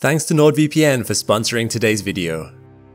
Thanks to NordVPN for sponsoring today's video.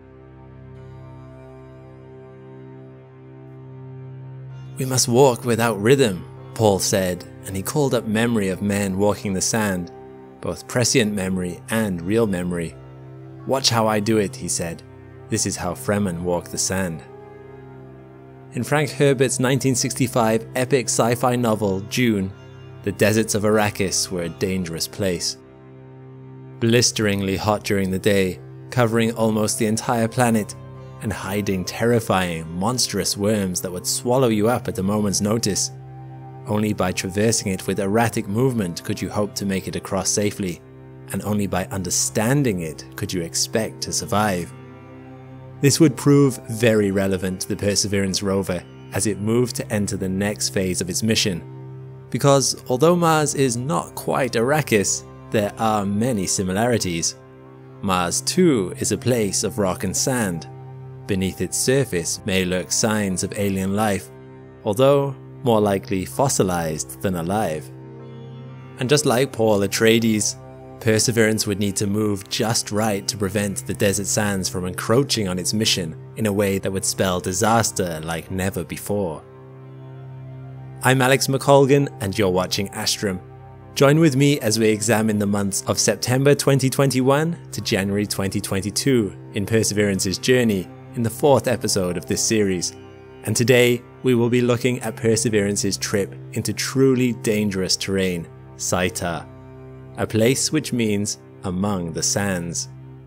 "We must walk without rhythm," Paul said, and he called up memory of men walking the sand, both prescient memory and real memory. "Watch how I do it," he said. "This is how Fremen walk the sand." In Frank Herbert's 1965 epic sci-fi novel, Dune, the deserts of Arrakis were a dangerous place. Blisteringly hot during the day, covering almost the entire planet, and hiding terrifying, monstrous worms that would swallow you up at a moment's notice. Only by traversing it with erratic movement could you hope to make it across safely, and only by understanding it could you expect to survive. This would prove very relevant to the Perseverance rover as it moved to enter the next phase of its mission. Because although Mars is not quite Arrakis, there are many similarities. Mars too is a place of rock and sand. Beneath its surface may lurk signs of alien life, although more likely fossilized than alive. And just like Paul Atreides, Perseverance would need to move just right to prevent the desert sands from encroaching on its mission in a way that would spell disaster like never before. I'm Alex McColgan and you're watching Astrum. Join with me as we examine the months of September 2021 to January 2022 in Perseverance's journey in the 4th episode of this series. And today we will be looking at Perseverance's trip into truly dangerous terrain, Saitar, a place which means among the sands.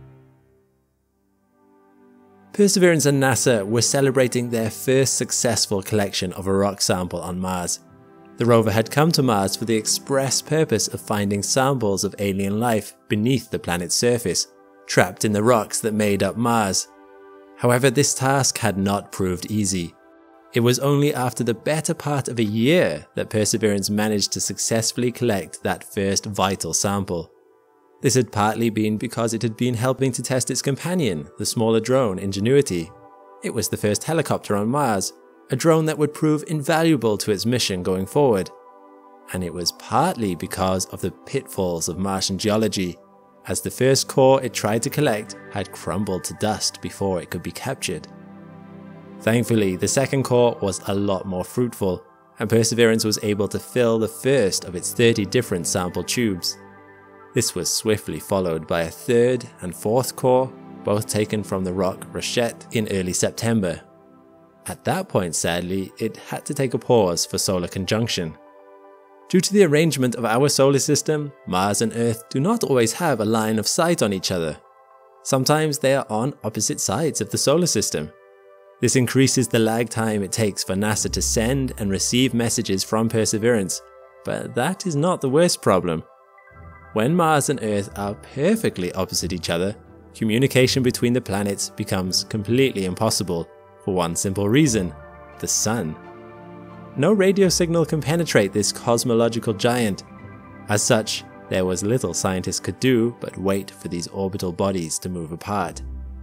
Perseverance and NASA were celebrating their first successful collection of a rock sample on Mars. The rover had come to Mars for the express purpose of finding samples of alien life beneath the planet's surface, trapped in the rocks that made up Mars. However, this task had not proved easy. It was only after the better part of a year that Perseverance managed to successfully collect that first vital sample. This had partly been because it had been helping to test its companion, the smaller drone Ingenuity. It was the first helicopter on Mars, a drone that would prove invaluable to its mission going forward. And it was partly because of the pitfalls of Martian geology, as the first core it tried to collect had crumbled to dust before it could be captured. Thankfully, the second core was a lot more fruitful, and Perseverance was able to fill the first of its 30 different sample tubes. This was swiftly followed by a third and fourth core, both taken from the rock Rochette in early September. At that point, sadly, it had to take a pause for solar conjunction. Due to the arrangement of our solar system, Mars and Earth do not always have a line of sight on each other. Sometimes they are on opposite sides of the solar system. This increases the lag time it takes for NASA to send and receive messages from Perseverance, but that is not the worst problem. When Mars and Earth are perfectly opposite each other, communication between the planets becomes completely impossible for one simple reason: the Sun. No radio signal can penetrate this cosmological giant. As such, there was little scientists could do but wait for these orbital bodies to move apart.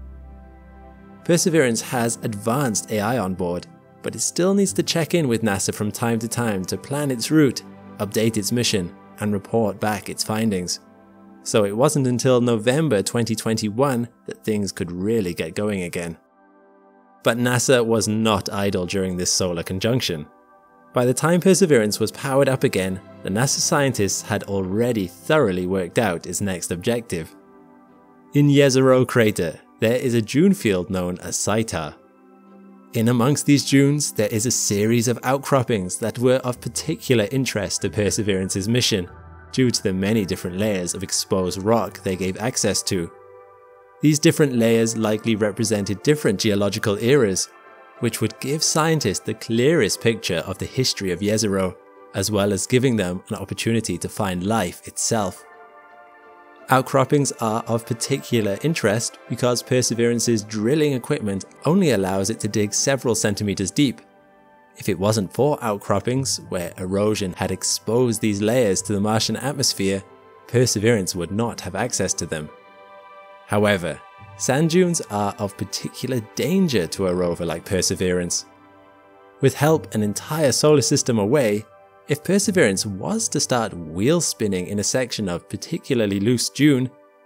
Perseverance has advanced AI on board, but it still needs to check in with NASA from time to time to plan its route, update its mission, and report back its findings. So it wasn't until November 2021 that things could really get going again. But NASA was not idle during this solar conjunction. By the time Perseverance was powered up again, the NASA scientists had already thoroughly worked out its next objective. In Jezero crater, there is a dune field known as Saitar. In amongst these dunes, there is a series of outcroppings that were of particular interest to Perseverance's mission, due to the many different layers of exposed rock they gave access to. These different layers likely represented different geological eras, which would give scientists the clearest picture of the history of Jezero, as well as giving them an opportunity to find life itself. Outcroppings are of particular interest because Perseverance's drilling equipment only allows it to dig several centimeters deep. If it wasn't for outcroppings, where erosion had exposed these layers to the Martian atmosphere, Perseverance would not have access to them. However, sand dunes are of particular danger to a rover like Perseverance. With help an entire solar system away, if Perseverance was to start wheel spinning in a section of particularly loose dune,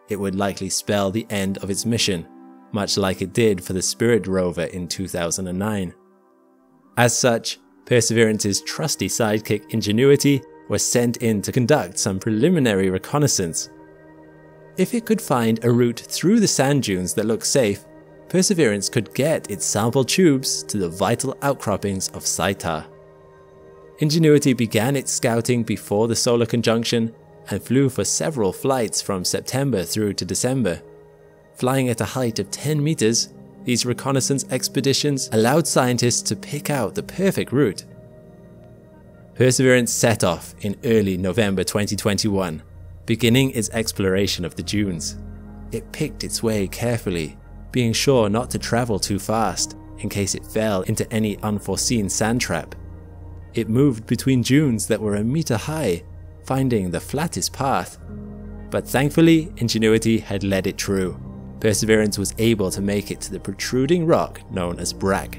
it would likely spell the end of its mission, much like it did for the Spirit rover in 2009. As such, Perseverance's trusty sidekick Ingenuity was sent in to conduct some preliminary reconnaissance. If it could find a route through the sand dunes that looked safe, Perseverance could get its sample tubes to the vital outcroppings of Saita. Ingenuity began its scouting before the solar conjunction and flew for several flights from September through to December. Flying at a height of 10 meters, these reconnaissance expeditions allowed scientists to pick out the perfect route. Perseverance set off in early November 2021, beginning its exploration of the dunes. It picked its way carefully, being sure not to travel too fast in case it fell into any unforeseen sand trap. It moved between dunes that were a meter high, finding the flattest path. But thankfully, Ingenuity had led it true. Perseverance was able to make it to the protruding rock known as Brack.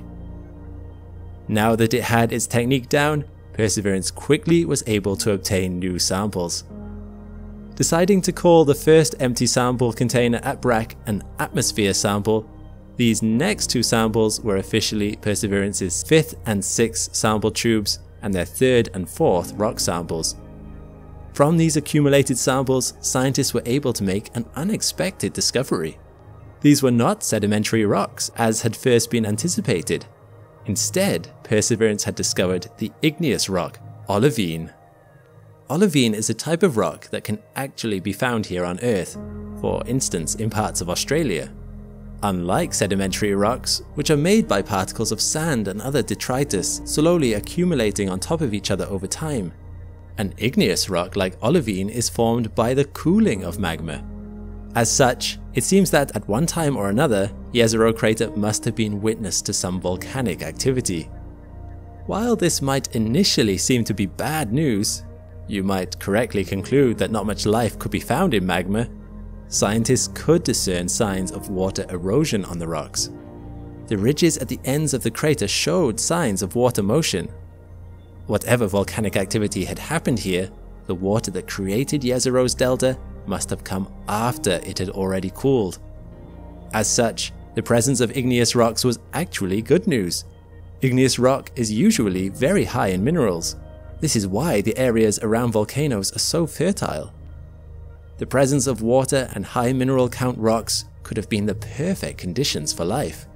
Now that it had its technique down, Perseverance quickly was able to obtain new samples. Deciding to call the first empty sample container at Brack an atmosphere sample, these next two samples were officially Perseverance's 5th and 6th sample tubes and their 3rd and 4th rock samples. From these accumulated samples, scientists were able to make an unexpected discovery. These were not sedimentary rocks as had first been anticipated. Instead, Perseverance had discovered the igneous rock, olivine. Olivine is a type of rock that can actually be found here on Earth, for instance in parts of Australia. Unlike sedimentary rocks, which are made by particles of sand and other detritus slowly accumulating on top of each other over time, an igneous rock like olivine is formed by the cooling of magma. As such, it seems that at one time or another, Jezero crater must have been witness to some volcanic activity. While this might initially seem to be bad news, you might correctly conclude that not much life could be found in magma. Scientists could discern signs of water erosion on the rocks. The ridges at the ends of the crater showed signs of water motion. Whatever volcanic activity had happened here, the water that created Jezero's delta must have come after it had already cooled. As such, the presence of igneous rocks was actually good news. Igneous rock is usually very high in minerals. This is why the areas around volcanoes are so fertile. The presence of water and high mineral count rocks could have been the perfect conditions for life.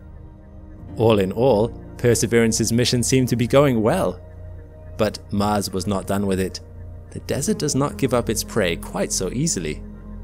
All in all, Perseverance's mission seemed to be going well. But Mars was not done with it. The desert does not give up its prey quite so easily.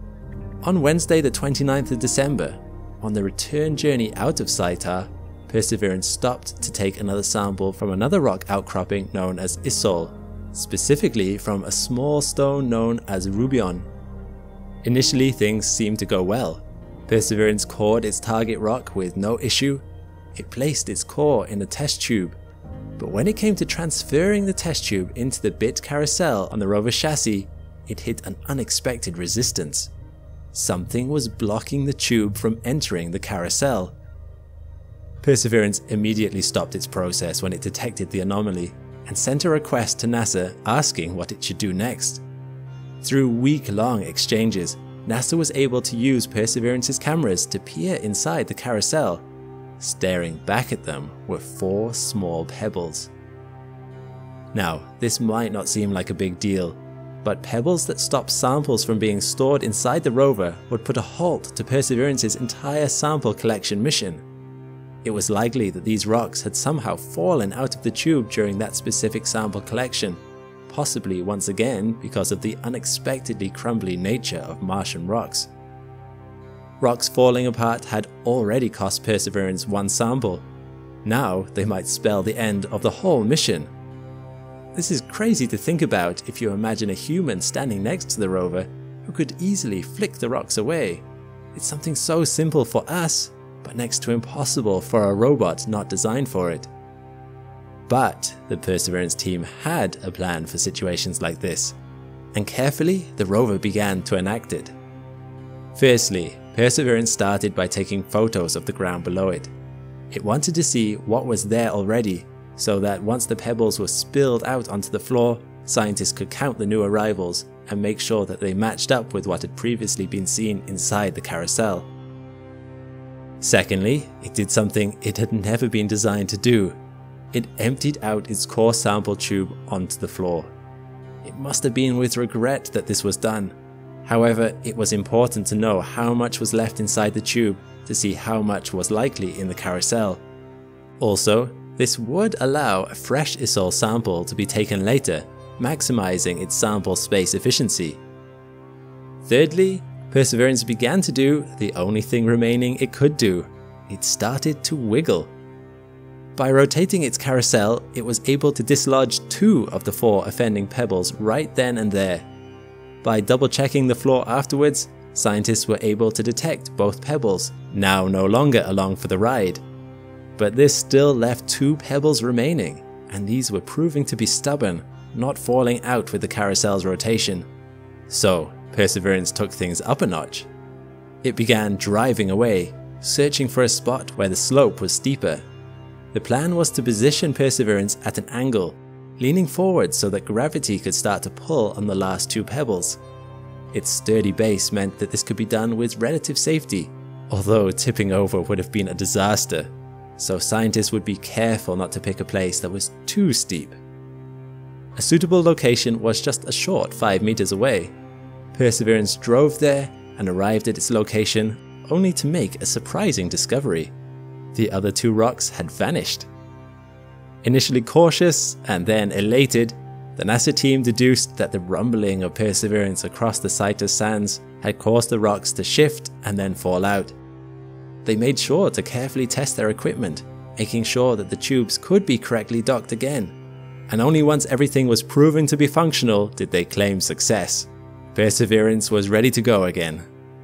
On Wednesday the 29th of December, on the return journey out of Saita, Perseverance stopped to take another sample from another rock outcropping known as Isol, specifically from a small stone known as Rubion. Initially, things seemed to go well. Perseverance cored its target rock with no issue. It placed its core in a test tube. But when it came to transferring the test tube into the bit carousel on the rover chassis, it hit an unexpected resistance. Something was blocking the tube from entering the carousel. Perseverance immediately stopped its process when it detected the anomaly and sent a request to NASA asking what it should do next. Through week-long exchanges, NASA was able to use Perseverance's cameras to peer inside the carousel. Staring back at them were 4 small pebbles. Now, this might not seem like a big deal, but pebbles that stop samples from being stored inside the rover would put a halt to Perseverance's entire sample collection mission. It was likely that these rocks had somehow fallen out of the tube during that specific sample collection, possibly once again because of the unexpectedly crumbly nature of Martian rocks. Rocks falling apart had already cost Perseverance 1 sample. Now they might spell the end of the whole mission. This is crazy to think about if you imagine a human standing next to the rover who could easily flick the rocks away. It's something so simple for us, but next to impossible for a robot not designed for it. But the Perseverance team had a plan for situations like this, and carefully the rover began to enact it. Firstly, Perseverance started by taking photos of the ground below it. It wanted to see what was there already, so that once the pebbles were spilled out onto the floor, scientists could count the new arrivals and make sure that they matched up with what had previously been seen inside the carousel. Secondly, it did something it had never been designed to do. It emptied out its core sample tube onto the floor. It must have been with regret that this was done. However, it was important to know how much was left inside the tube to see how much was likely in the carousel. Also, this would allow a fresh ISOL sample to be taken later, maximizing its sample space efficiency. Thirdly, Perseverance began to do the only thing remaining it could do. It started to wiggle. By rotating its carousel, it was able to dislodge 2 of the 4 offending pebbles right then and there. By double-checking the floor afterwards, scientists were able to detect both pebbles, now no longer along for the ride. But this still left 2 pebbles remaining, and these were proving to be stubborn, not falling out with the carousel's rotation. So, Perseverance took things up a notch. It began driving away, searching for a spot where the slope was steeper. The plan was to position Perseverance at an angle, leaning forward so that gravity could start to pull on the last 2 pebbles. Its sturdy base meant that this could be done with relative safety, although tipping over would have been a disaster, so scientists would be careful not to pick a place that was too steep. A suitable location was just a short 5 meters away. Perseverance drove there and arrived at its location, only to make a surprising discovery. The other 2 rocks had vanished. Initially cautious and then elated, the NASA team deduced that the rumbling of Perseverance across the Citus sands had caused the rocks to shift and then fall out. They made sure to carefully test their equipment, making sure that the tubes could be correctly docked again. And only once everything was proven to be functional did they claim success. Perseverance was ready to go again.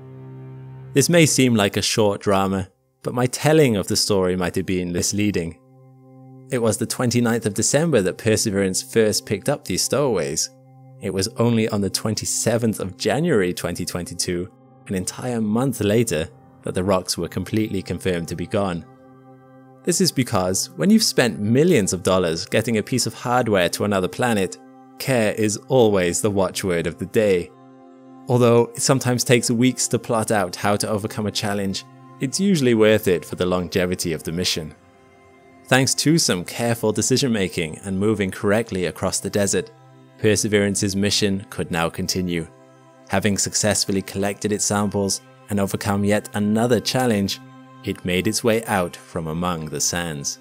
This may seem like a short drama, but my telling of the story might have been misleading. It was the 29th of December that Perseverance first picked up these stowaways. It was only on the 27th of January 2022, an entire month later, that the rocks were completely confirmed to be gone. This is because when you've spent millions of dollars getting a piece of hardware to another planet, care is always the watchword of the day. Although it sometimes takes weeks to plot out how to overcome a challenge, it's usually worth it for the longevity of the mission. Thanks to some careful decision making and moving correctly across the desert, Perseverance's mission could now continue. Having successfully collected its samples and overcome yet another challenge, it made its way out from among the sands.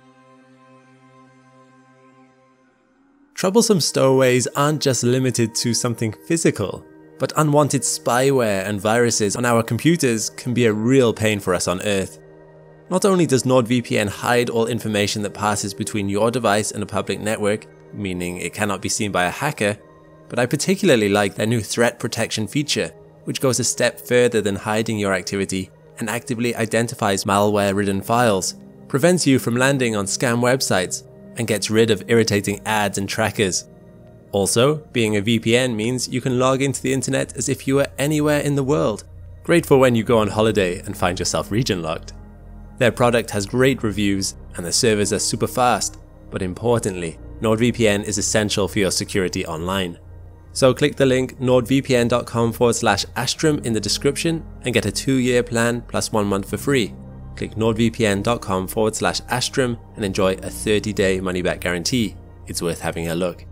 Troublesome stowaways aren't just limited to something physical, but unwanted spyware and viruses on our computers can be a real pain for us on Earth. Not only does NordVPN hide all information that passes between your device and a public network, meaning it cannot be seen by a hacker, but I particularly like their new threat protection feature, which goes a step further than hiding your activity and actively identifies malware-ridden files, prevents you from landing on scam websites, and gets rid of irritating ads and trackers. Also, being a VPN means you can log into the internet as if you were anywhere in the world. Great for when you go on holiday and find yourself region locked. Their product has great reviews and the servers are super fast, but importantly, NordVPN is essential for your security online. So click the link nordvpn.com/astrum in the description and get a 2-year plan plus 1 month for free. Click nordvpn.com/astrum and enjoy a 30-day money-back guarantee. It's worth having a look.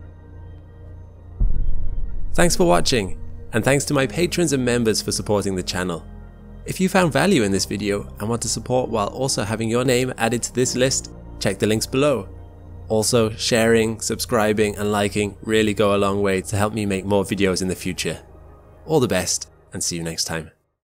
Thanks for watching, and thanks to my patrons and members for supporting the channel. If you found value in this video and want to support while also having your name added to this list, check the links below. Also, sharing, subscribing and liking really go a long way to help me make more videos in the future. All the best, and see you next time.